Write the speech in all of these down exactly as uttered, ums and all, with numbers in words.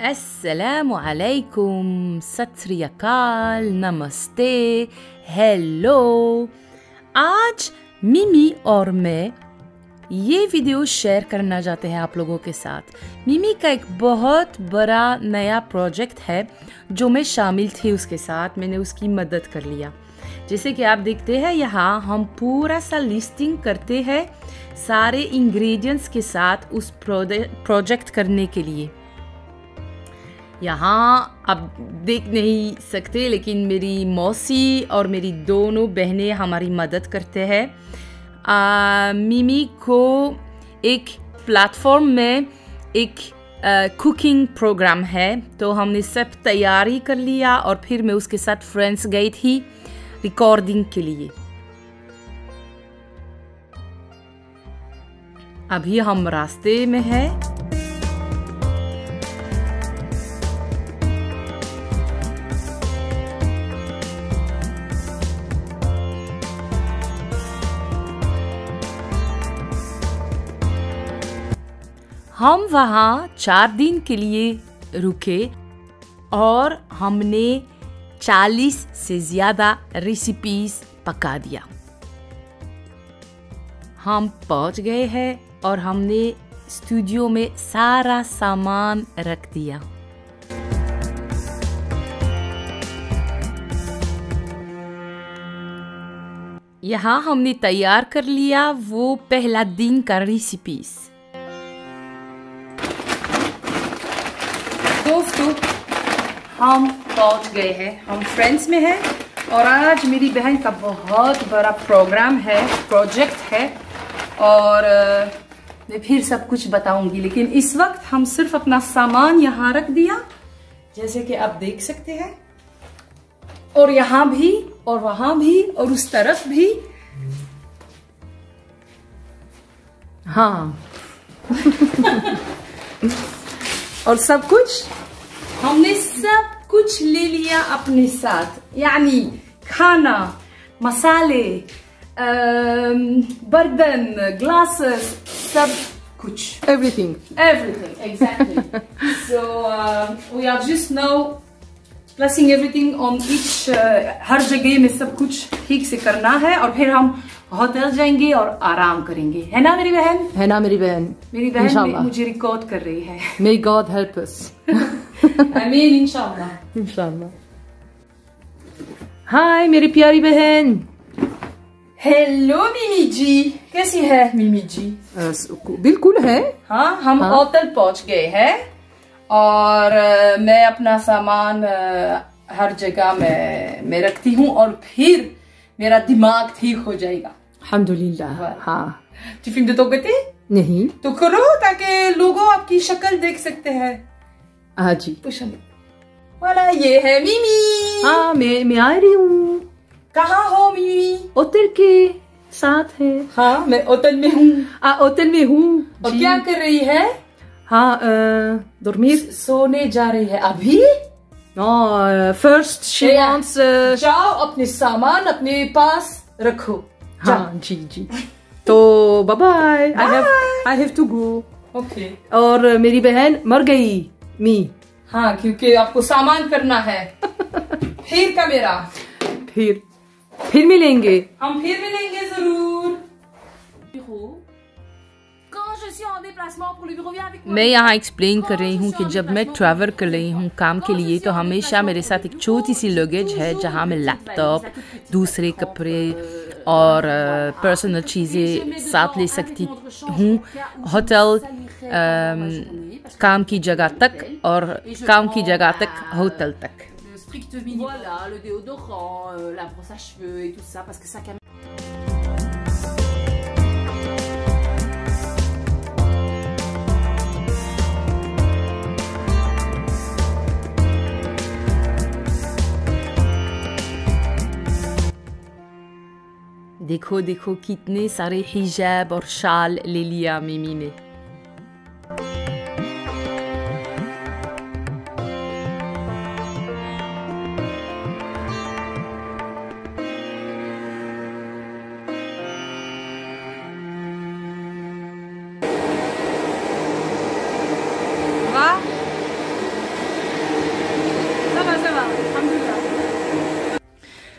अस्सलामु अलैकुम, सत श्री अकाल, नमस्ते, हेलो। आज मिमी और मैं ये वीडियो शेयर करना चाहते हैं आप लोगों के साथ। मिमी का एक बहुत बड़ा नया प्रोजेक्ट है जो मैं शामिल थी उसके साथ, मैंने उसकी मदद कर लिया। जैसे कि आप देखते हैं यहाँ हम पूरा सा लिस्टिंग करते हैं सारे इंग्रेडिएंट्स के साथ उस प्रोजेक्ट करने के लिए। यहाँ आप देख नहीं सकते लेकिन मेरी मौसी और मेरी दोनों बहनें हमारी मदद करते हैं। मिमी को एक प्लेटफॉर्म में एक कुकिंग प्रोग्राम है तो हमने सब तैयारी कर लिया और फिर मैं उसके साथ फ्रेंड्स गई थी रिकॉर्डिंग के लिए। अभी हम रास्ते में हैं। हम वहाँ चार दिन के लिए रुके और हमने चालीस से ज़्यादा रेसिपीज पका दिया। हम पहुँच गए हैं और हमने स्टूडियो में सारा सामान रख दिया। यहाँ हमने तैयार कर लिया वो पहला दिन का रेसिपीज। दोस्तों हम पहुंच गए हैं, हम फ्रेंड्स में हैं और आज मेरी बहन का बहुत बड़ा प्रोग्राम है, प्रोजेक्ट है और मैं फिर सब कुछ बताऊंगी। लेकिन इस वक्त हम सिर्फ अपना सामान यहाँ रख दिया जैसे कि आप देख सकते हैं, और यहाँ भी और वहां भी और उस तरफ भी। हाँ और सब कुछ हमने सब कुछ ले लिया अपने साथ, यानी खाना, मसाले, बर्तन, ग्लासेस, सब कुछ। Everything. Everything, exactly. So uh, we are just now placing everything on each. Uh, हर जगह में सब कुछ ठीक से करना है और फिर हम होटल जाएंगे और आराम करेंगे, है ना मेरी बहन? है ना मेरी बहन? मेरी बहन मुझे रिकॉर्ड कर रही है। May God help us. आमीन, इंशाल्लाह। इंशाल्लाह। हाय मेरी प्यारी बहन। हेलो मिमी जी, कैसी है मिमी जी? बिल्कुल है। हाँ, हम हाँ? होटल पहुंच गए हैं और uh, मैं अपना सामान uh, हर जगह में मैं रखती हूँ और फिर मेरा दिमाग ठीक हो जाएगा। अल्हम्दुलिल्लाह। हाँ। Tu filmes de ton côté? नहीं। तो करो ताकि लोगों आपकी शक्ल देख सकते हैं। हाँ जी। वाला ये है मिमी। हाँ मैं मैं आ रही हूँ। कहाँ हो मिमी? होटल के साथ है। हाँ मैं होटल में हूँ। आ होटल में हूँ। और क्या कर रही है? हाँ dormir। सोने जा रही है अभी? No, first she wants. Uh, जाओ अपने सामान अपने पास रखो। हाँ जी जी। तो bye bye. I have I have to go. Okay. और मेरी बहन मर गई मी। हाँ क्योंकि आपको सामान करना है। फिर का मेरा। फिर फिर मिलेंगे। हम फिर मिलेंगे जरूर। मैं यहाँ एक्सप्लेन कर रही हूँ कि जब मैं ट्रैवल कर रही हूँ काम के लिए तो हमेशा मेरे साथ एक छोटी सी लगेज है जहाँ मैं लैपटॉप, दूसरे कपड़े और पर्सनल चीज़ें साथ ले सकती हूँ होटल काम की जगह तक और काम की जगह तक होटल तक। देखो देखो कितने सारे हिजाब और शाल ले लिया मिमी ने। वाह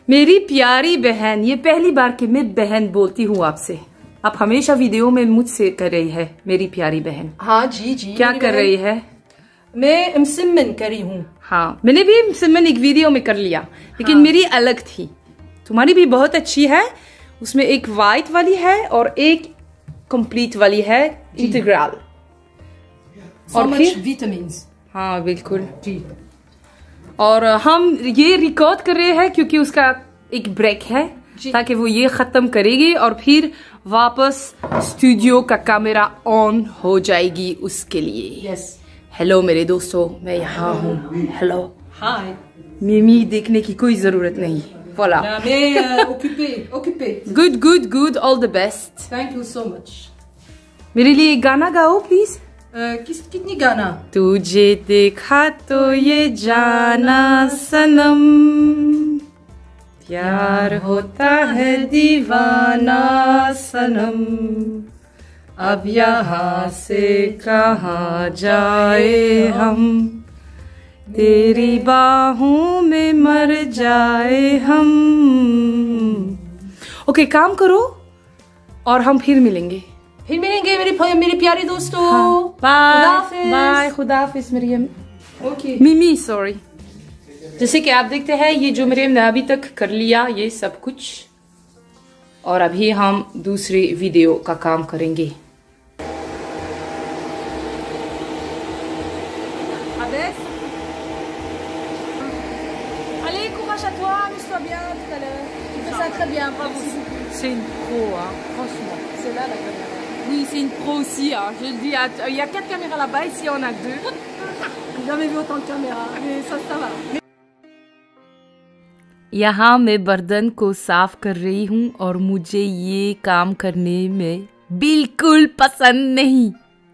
मेरी प्यारी बहन, ये पहली बार कि मैं बहन बोलती हूँ आपसे। आप हमेशा वीडियो में मुझसे कर रही है मेरी प्यारी बहन। हाँ जी जी। क्या कर रही है? मैं मसिमन करी हूँ। हाँ, मैंने भी मसिमन एक वीडियो में कर लिया, लेकिन हाँ। मेरी अलग थी। तुम्हारी भी बहुत अच्छी है, उसमें एक वाइट वाली है और एक कंप्लीट वाली है, इंटीग्रल। और फिर विटामिन। हाँ बिल्कुल जी। और हम ये रिकॉर्ड कर रहे हैं क्योंकि उसका एक ब्रेक है, ताकि वो ये खत्म करेगी और फिर वापस स्टूडियो का कैमरा ऑन हो जाएगी उसके लिए। यस। हेलो मेरे दोस्तों, मैं यहाँ हूँ। हेलो। हाय। मिमी देखने की कोई जरूरत नहीं। Voilà. मैं occupé, occupé. Good, good, good. All the best. Thank you so much. मेरे लिए गाना गाओ प्लीज। किस कितनी गाना? तुझे देखा तो ये जाना सनम, प्यार होता है दीवाना सनम, अब यहाँ से कहाँ जाए हम, तेरी बाहों में मर जाए हम। ओके okay, काम करो और हम फिर मिलेंगे। फिर मिलेंगे मेरे मेरे प्यारे दोस्तों। बाय बाय, खुदा हाफिज मरियम। Okay Mimi sorry. जैसे कि आप देखते हैं, ये जो मरियम ने अभी तक कर लिया ये सब कुछ, और अभी हम दूसरी वीडियो का काम करेंगे। C'est une pro, hein, franchement. C'est là la caméra. Oui, c'est une pro aussi. Hein. Je le dis, il y a quatre caméras là-bas, ici on a deux. J'ai jamais vu autant de caméras, mais ça, ça va. यहाँ मैं बर्तन को साफ कर रही हूँ और मुझे ये काम करने में बिल्कुल पसंद नहीं।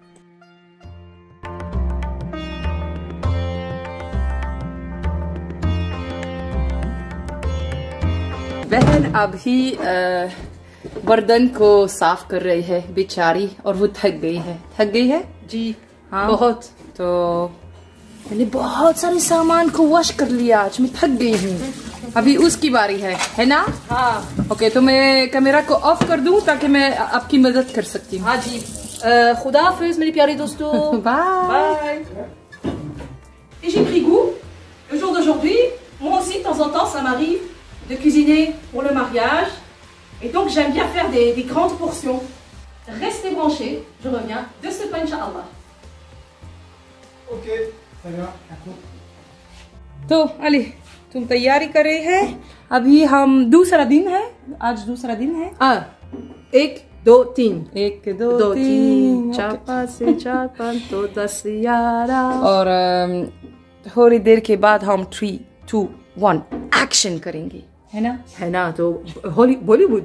बहन अभी बर्तन को साफ कर रही है बेचारी, और वो थक गई है। थक गई है जी। हाँ बहुत। तो मैंने बहुत सारे सामान को वॉश कर लिया, आज मैं थक गई हूँ। अभी उसकी बारी है, है ना? हाँ। ओके, तो मैं कैमरा को ऑफ कर दूँ ताकि मैं आपकी मदद कर सकती हूँ। हाँ जी। खुदा हाफिज मेरे प्यारे दोस्तों। Bye. Et j'ai pris goût. Le jour d'aujourd'hui, moi aussi de temps en temps, ça m'arrive de cuisiner pour le mariage. Et donc j'aime bien faire des, des grandes portions. Restez branchés, je reviens de ce pas, Inch'Allah. Ok, très bien. तो allez, तुम तैयारी कर रहे हैं। अभी हम दूसरा दिन है, आज दूसरा दिन है। Ah, एक दो तीन। एक दो, दो तीन, तीन चार पाँच छः चार पाँच दो दस ग्यारह। और थोड़ी देर के बाद हम थ्री टू वन एक्शन करेंगे, है ना? है ना? तो बॉलीवुड।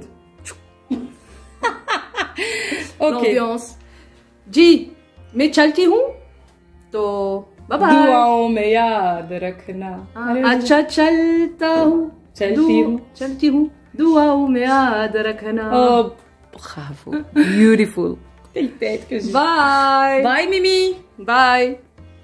ओके। जी, मैं चलती हूँ तो बाय बाय। दुआओं में याद रखना। अच्छा चलता हूँ, चलती हूँ, चलती हूँ, दुआओं में याद रखना। Oh, bravo, beautiful. Bye. Bye, Mimi. Bye.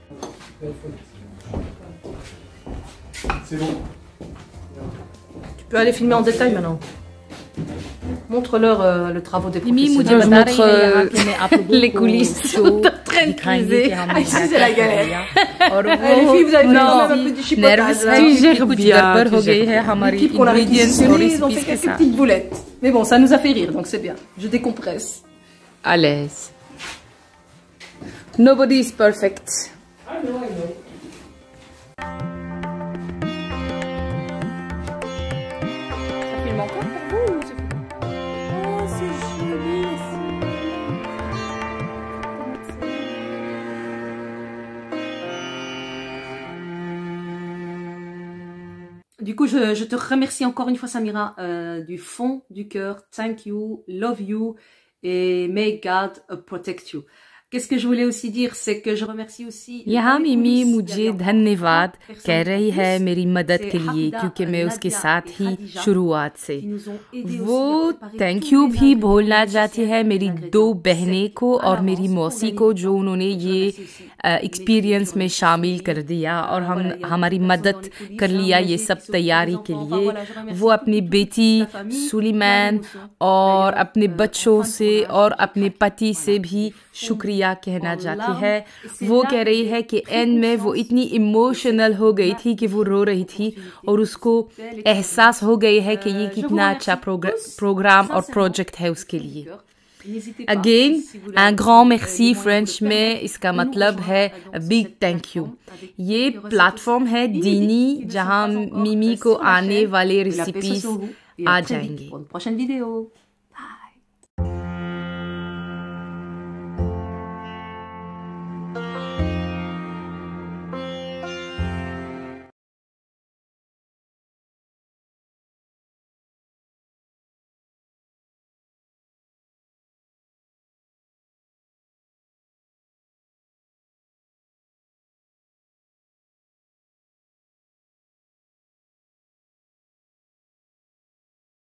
C'est bon. Tu peux aller filmer en détail maintenant. Montre-leur euh, le travail des Mimi, professionnels. je montre euh, les coulisses sont en train de criser. Ah, ici, c'est la galère. और Les filles, vous avez fait quand même un peu du chipotage. कुछ गड़बड़ हो गई है हमारी L'équipe qu'on a ingredients और réquisitionnée, ils ont fait recipes के quelques साथ। petites boulettes. Mais bon, ça nous a fait rire, donc c'est bien. Je décompresse. À l'aise. Nobody is perfect. I know, I know. Ça filme encore pour vous? Oh, c'est joli. Du coup, je, je te remercie encore une fois, Samira, euh, du fond du cœur. Thank you, love you, et may God protect you. qu'est-ce que je voulais aussi dire, c'est que je remercie aussi. यहाँ मिमी मुझे धन्यवाद कह रही है मेरी मदद के लिए, क्योंकि मैं उसके साथ ही शुरुआत से। वो थैंक यू भी बोलना चाहती है मेरी दो बहनें को और मेरी मौसी को, जो उन्होंने ये एक्सपीरियंस में शामिल कर दिया और हम हमारी मदद कर लिया ये सब तैयारी के लिए। वो अपनी बेटी सुलेमान और अपने बच्चों से और अपने पति से भी शुक्रिया कहना चाहती है। वो कह रही है कि एंड में वो इतनी इमोशनल हो गई थी कि वो रो रही थी और उसको एहसास हो गई है कि ये कितना अच्छा प्रोग्राम और प्रोजेक्ट है उसके लिए। Again un grand merci French में इसका मतलब है बिग थैंक यू। ये प्लेटफॉर्म है दीनी जहां मिमी को आने वाले रेसिपीज आ जाएंगे।